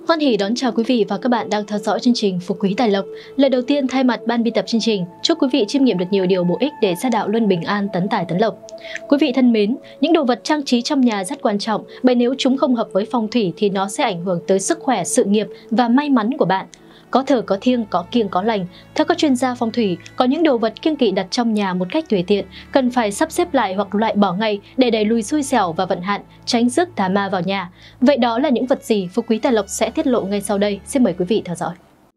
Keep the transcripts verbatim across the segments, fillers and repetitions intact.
Hoan hỉ đón chào quý vị và các bạn đang theo dõi chương trình Phú Quý Tài Lộc. Lời đầu tiên thay mặt ban biên tập chương trình, chúc quý vị chiêm nghiệm được nhiều điều bổ ích để gia đạo luân bình an, tấn tài tấn lộc. Quý vị thân mến, những đồ vật trang trí trong nhà rất quan trọng, bởi nếu chúng không hợp với phong thủy thì nó sẽ ảnh hưởng tới sức khỏe, sự nghiệp và may mắn của bạn. Có thờ có thiêng, có kiêng có lành. Theo các chuyên gia phong thủy, có những đồ vật kiêng kỵ đặt trong nhà một cách tùy tiện, cần phải sắp xếp lại hoặc loại bỏ ngay để đẩy lùi xui xẻo và vận hạn, tránh rước tà ma vào nhà. Vậy đó là những vật gì? Phú Quý Tài Lộc sẽ tiết lộ ngay sau đây. Xin mời quý vị theo dõi.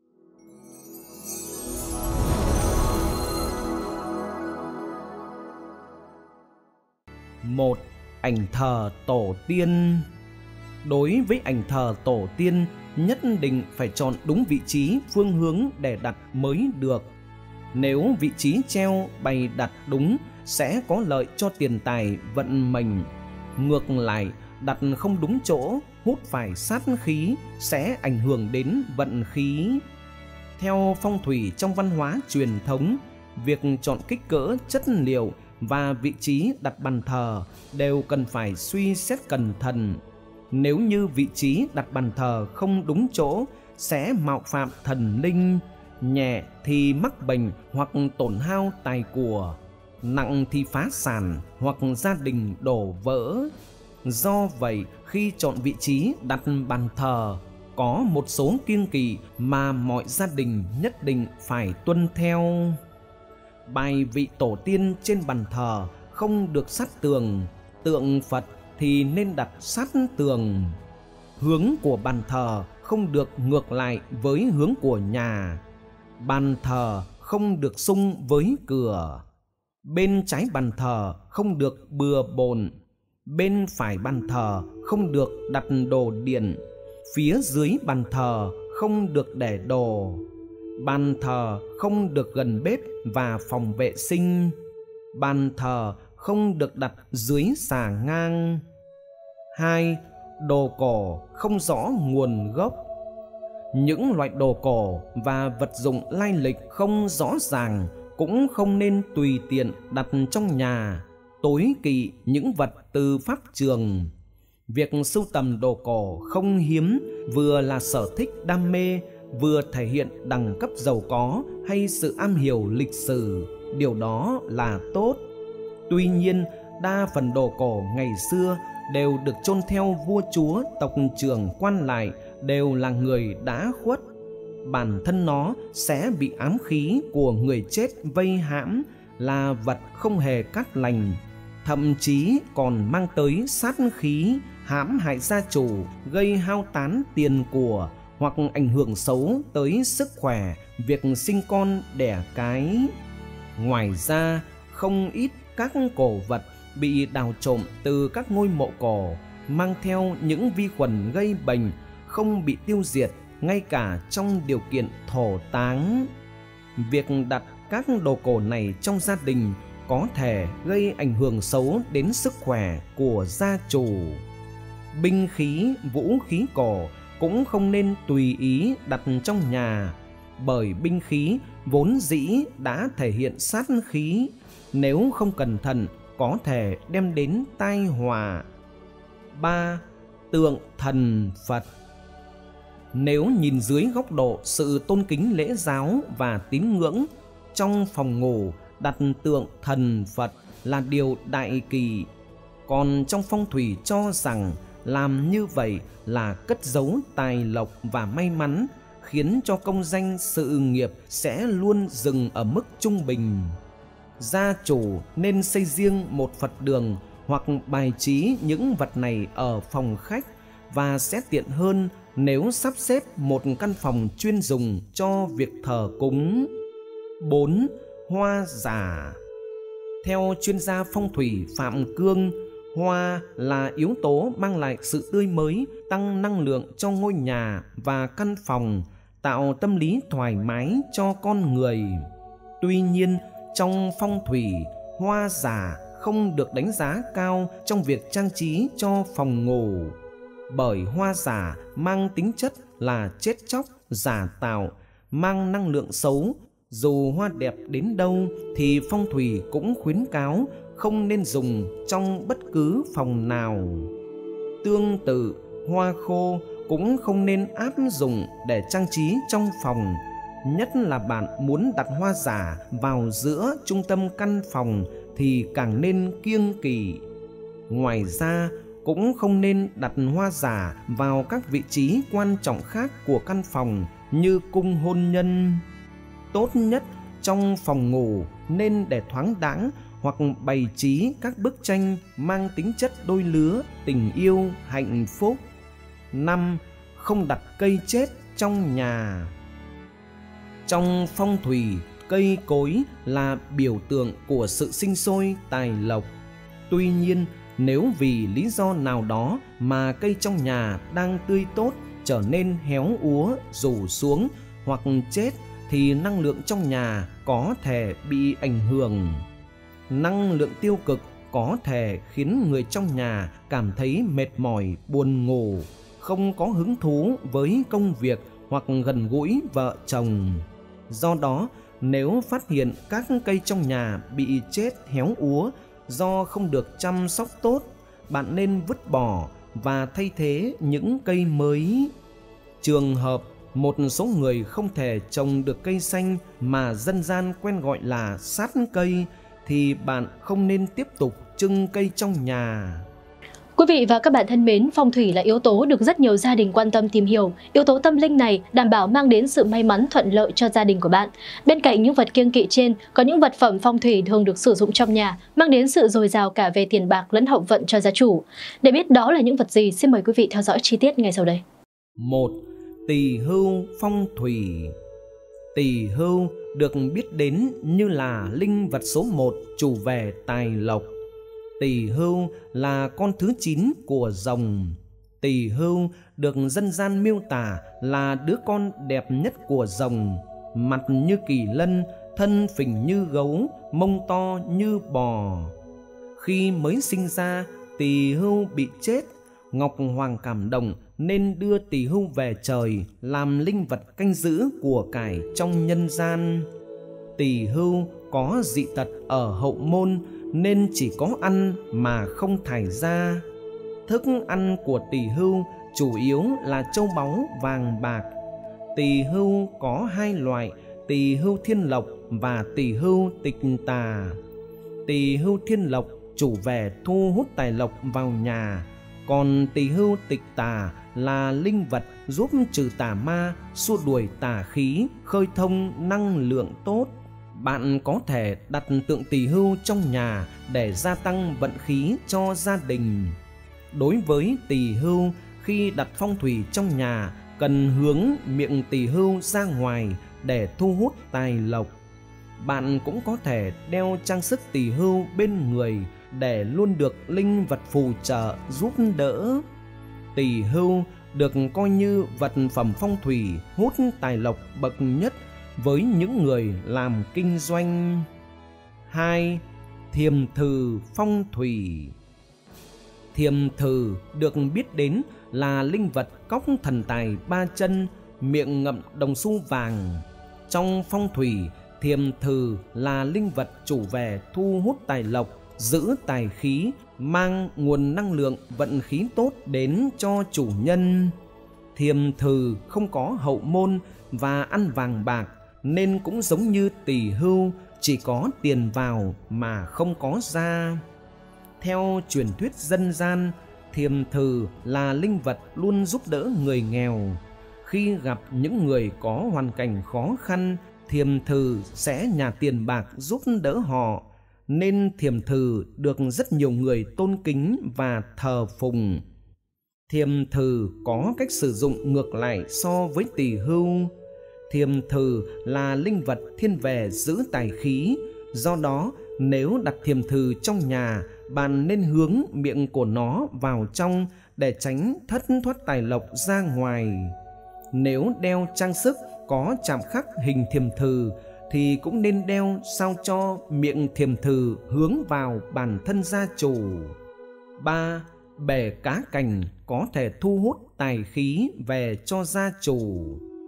Một. Ảnh thờ tổ tiên. Đối với ảnh thờ tổ tiên, nhất định phải chọn đúng vị trí, phương hướng để đặt mới được. Nếu vị trí treo bày đặt đúng sẽ có lợi cho tiền tài vận mệnh. Ngược lại, đặt không đúng chỗ, hút phải sát khí sẽ ảnh hưởng đến vận khí. Theo phong thủy trong văn hóa truyền thống, việc chọn kích cỡ, chất liệu và vị trí đặt bàn thờ đều cần phải suy xét cẩn thận. Nếu như vị trí đặt bàn thờ không đúng chỗ sẽ mạo phạm thần linh, nhẹ thì mắc bệnh hoặc tổn hao tài của, nặng thì phá sản hoặc gia đình đổ vỡ. Do vậy, khi chọn vị trí đặt bàn thờ, có một số kiêng kỵ mà mọi gia đình nhất định phải tuân theo. Bài vị tổ tiên trên bàn thờ không được sát tường, tượng Phật thì nên đặt sát tường. Hướng của bàn thờ không được ngược lại với hướng của nhà. Bàn thờ không được xung với cửa. Bên trái bàn thờ không được bừa bộn. Bên phải bàn thờ không được đặt đồ điện. Phía dưới bàn thờ không được để đồ. Bàn thờ không được gần bếp và phòng vệ sinh. Bàn thờ không được đặt dưới xà ngang. Hai. Đồ cổ không rõ nguồn gốc. Những loại đồ cổ và vật dụng lai lịch không rõ ràng cũng không nên tùy tiện đặt trong nhà, tối kỵ những vật từ pháp trường. Việc sưu tầm đồ cổ không hiếm, vừa là sở thích đam mê, vừa thể hiện đẳng cấp giàu có hay sự am hiểu lịch sử. Điều đó là tốt. Tuy nhiên, đa phần đồ cổ ngày xưa đều được chôn theo vua chúa, tộc trưởng, quan lại, đều là người đã khuất. Bản thân nó sẽ bị ám khí của người chết vây hãm, là vật không hề cát lành, thậm chí còn mang tới sát khí, hãm hại gia chủ, gây hao tán tiền của, hoặc ảnh hưởng xấu tới sức khỏe, việc sinh con đẻ cái. Ngoài ra, không ít các cổ vật bị đào trộm từ các ngôi mộ cổ, mang theo những vi khuẩn gây bệnh, không bị tiêu diệt ngay cả trong điều kiện thổ táng. Việc đặt các đồ cổ này trong gia đình có thể gây ảnh hưởng xấu đến sức khỏe của gia chủ. Binh khí, vũ khí cổ cũng không nên tùy ý đặt trong nhà, bởi binh khí vốn dĩ đã thể hiện sát khí, nếu không cẩn thận có thể đem đến tai họa. Ba. Tượng thần Phật. Nếu nhìn dưới góc độ sự tôn kính lễ giáo và tín ngưỡng, trong phòng ngủ đặt tượng thần Phật là điều đại kỳ. Còn trong phong thủy cho rằng làm như vậy là cất giấu tài lộc và may mắn, khiến cho công danh sự nghiệp sẽ luôn dừng ở mức trung bình. Gia chủ nên xây riêng một Phật đường hoặc bài trí những vật này ở phòng khách, và sẽ tiện hơn nếu sắp xếp một căn phòng chuyên dùng cho việc thờ cúng. Bốn. Hoa giả. Theo chuyên gia phong thủy Phạm Cương, hoa là yếu tố mang lại sự tươi mới, tăng năng lượng cho ngôi nhà và căn phòng, tạo tâm lý thoải mái cho con người. Tuy nhiên, trong phong thủy, hoa giả không được đánh giá cao trong việc trang trí cho phòng ngủ, bởi hoa giả mang tính chất là chết chóc, giả tạo, mang năng lượng xấu. Dù hoa đẹp đến đâu thì phong thủy cũng khuyến cáo không nên dùng trong bất cứ phòng nào. Tương tự, hoa khô cũng không nên áp dụng để trang trí trong phòng, nhất là bạn muốn đặt hoa giả vào giữa trung tâm căn phòng thì càng nên kiêng kỵ. Ngoài ra, cũng không nên đặt hoa giả vào các vị trí quan trọng khác của căn phòng như cung hôn nhân. Tốt nhất trong phòng ngủ nên để thoáng đãng hoặc bày trí các bức tranh mang tính chất đôi lứa, tình yêu, hạnh phúc. năm. Không đặt cây chết trong nhà. Trong phong thủy, cây cối là biểu tượng của sự sinh sôi, tài lộc. Tuy nhiên, nếu vì lý do nào đó mà cây trong nhà đang tươi tốt trở nên héo úa, rủ xuống hoặc chết thì năng lượng trong nhà có thể bị ảnh hưởng. Năng lượng tiêu cực có thể khiến người trong nhà cảm thấy mệt mỏi, buồn ngủ, không có hứng thú với công việc hoặc gần gũi vợ chồng. Do đó, nếu phát hiện các cây trong nhà bị chết héo úa do không được chăm sóc tốt, bạn nên vứt bỏ và thay thế những cây mới. Trường hợp một số người không thể trồng được cây xanh mà dân gian quen gọi là sát cây thì bạn không nên tiếp tục trưng cây trong nhà. Quý vị và các bạn thân mến, phong thủy là yếu tố được rất nhiều gia đình quan tâm tìm hiểu. Yếu tố tâm linh này đảm bảo mang đến sự may mắn thuận lợi cho gia đình của bạn. Bên cạnh những vật kiêng kỵ trên, có những vật phẩm phong thủy thường được sử dụng trong nhà, mang đến sự dồi dào cả về tiền bạc lẫn hậu vận cho gia chủ. Để biết đó là những vật gì, xin mời quý vị theo dõi chi tiết ngay sau đây. một. Tỳ hưu phong thủy. Tỳ hưu được biết đến như là linh vật số một chủ về tài lộc. Tỳ hưu là con thứ chín của rồng. Tỳ hưu được dân gian miêu tả là đứa con đẹp nhất của rồng, mặt như kỳ lân, thân phình như gấu, mông to như bò. Khi mới sinh ra, tỳ hưu bị chết. Ngọc Hoàng cảm động nên đưa tỳ hưu về trời làm linh vật canh giữ của cải trong nhân gian. Tỳ hưu có dị tật ở hậu môn nên chỉ có ăn mà không thải ra. Thức ăn của tỳ hưu chủ yếu là châu báu vàng bạc. Tỳ hưu có hai loại, tỳ hưu thiên lộc và tỳ hưu tịch tà. Tỳ hưu thiên lộc chủ về thu hút tài lộc vào nhà, còn tỳ hưu tịch tà là linh vật giúp trừ tà ma, xua đuổi tà khí, khơi thông năng lượng tốt. Bạn có thể đặt tượng tỳ hưu trong nhà để gia tăng vận khí cho gia đình. Đối với tỳ hưu, khi đặt phong thủy trong nhà, cần hướng miệng tỳ hưu ra ngoài để thu hút tài lộc. Bạn cũng có thể đeo trang sức tỳ hưu bên người để luôn được linh vật phù trợ giúp đỡ. Tỳ hưu được coi như vật phẩm phong thủy hút tài lộc bậc nhất với những người làm kinh doanh. hai. Thiềm thử phong thủy. Thiềm thử được biết đến là linh vật cóc thần tài ba chân, miệng ngậm đồng xu vàng. Trong phong thủy, thiềm thử là linh vật chủ về thu hút tài lộc, giữ tài khí, mang nguồn năng lượng vận khí tốt đến cho chủ nhân. Thiềm thử không có hậu môn và ăn vàng bạc, nên cũng giống như tỳ hưu, chỉ có tiền vào mà không có ra. Theo truyền thuyết dân gian, thiềm thử là linh vật luôn giúp đỡ người nghèo. Khi gặp những người có hoàn cảnh khó khăn, thiềm thử sẽ nhả tiền bạc giúp đỡ họ, nên thiềm thử được rất nhiều người tôn kính và thờ phụng. Thiềm thử có cách sử dụng ngược lại so với tỳ hưu. Thiềm thử là linh vật thiên về giữ tài khí, do đó nếu đặt thiềm thử trong nhà, bạn nên hướng miệng của nó vào trong để tránh thất thoát tài lộc ra ngoài. Nếu đeo trang sức có chạm khắc hình thiềm thử thì cũng nên đeo sao cho miệng thiềm thử hướng vào bản thân gia chủ. ba. Bể cá cành có thể thu hút tài khí về cho gia chủ.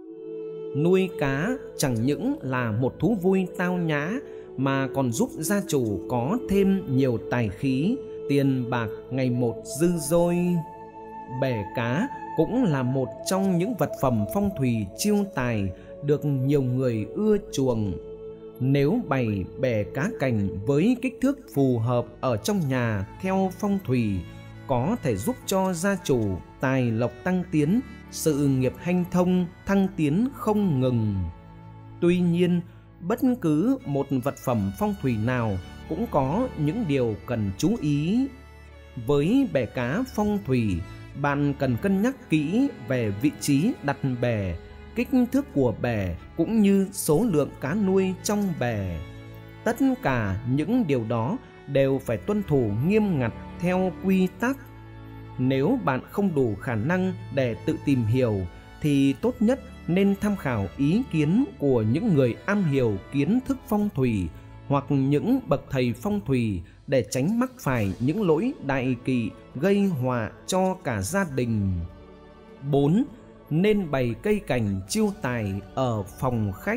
Nuôi cá chẳng những là một thú vui tao nhã mà còn giúp gia chủ có thêm nhiều tài khí, tiền bạc ngày một dư dôi. bể cá cũng là một trong những vật phẩm phong thủy chiêu tài được nhiều người ưa chuộng. Nếu bày bể cá cảnh với kích thước phù hợp ở trong nhà theo phong thủy, có thể giúp cho gia chủ tài lộc tăng tiến, sự nghiệp hanh thông, thăng tiến không ngừng. Tuy nhiên, bất cứ một vật phẩm phong thủy nào cũng có những điều cần chú ý. Với bể cá phong thủy, bạn cần cân nhắc kỹ về vị trí đặt bể, kích thước của bể cũng như số lượng cá nuôi trong bể. Tất cả những điều đó đều phải tuân thủ nghiêm ngặt theo quy tắc. Nếu bạn không đủ khả năng để tự tìm hiểu thì tốt nhất nên tham khảo ý kiến của những người am hiểu kiến thức phong thủy hoặc những bậc thầy phong thủy để tránh mắc phải những lỗi đại kỵ gây họa cho cả gia đình. bốn. Nên bày cây cảnh chiêu tài ở phòng khách.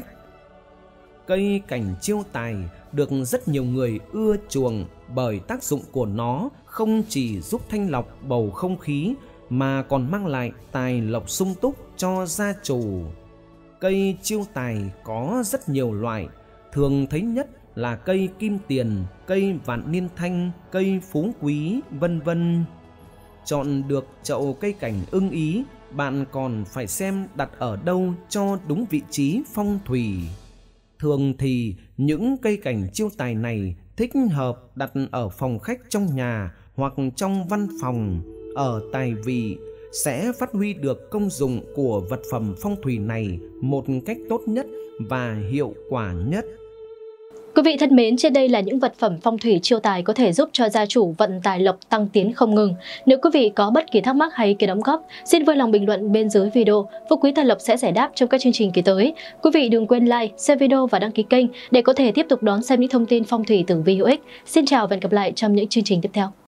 Cây cảnh chiêu tài được rất nhiều người ưa chuộng bởi tác dụng của nó không chỉ giúp thanh lọc bầu không khí mà còn mang lại tài lộc sung túc cho gia chủ. Cây chiêu tài có rất nhiều loại, thường thấy nhất là cây kim tiền, cây vạn niên thanh, cây phú quý, vân vân. Chọn được chậu cây cảnh ưng ý, bạn còn phải xem đặt ở đâu cho đúng vị trí phong thủy. Thường thì những cây cảnh chiêu tài này thích hợp đặt ở phòng khách trong nhà hoặc trong văn phòng, ở tài vị, sẽ phát huy được công dụng của vật phẩm phong thủy này một cách tốt nhất và hiệu quả nhất. Quý vị thân mến, trên đây là những vật phẩm phong thủy chiêu tài có thể giúp cho gia chủ vận tài lộc tăng tiến không ngừng. Nếu quý vị có bất kỳ thắc mắc hay ý kiến đóng góp, xin vui lòng bình luận bên dưới video. Phú Quý Tài Lộc sẽ giải đáp trong các chương trình kỳ tới. Quý vị đừng quên like, share video và đăng ký kênh để có thể tiếp tục đón xem những thông tin phong thủy tử vi hữu ích. Xin chào và hẹn gặp lại trong những chương trình tiếp theo.